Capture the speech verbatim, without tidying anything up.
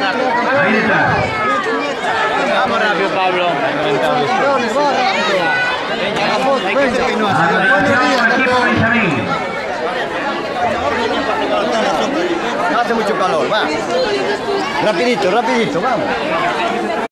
Ahí está. Vamos rápido, Pablo. Hace mucho calor, va. Rapidito, rapidito, vamos.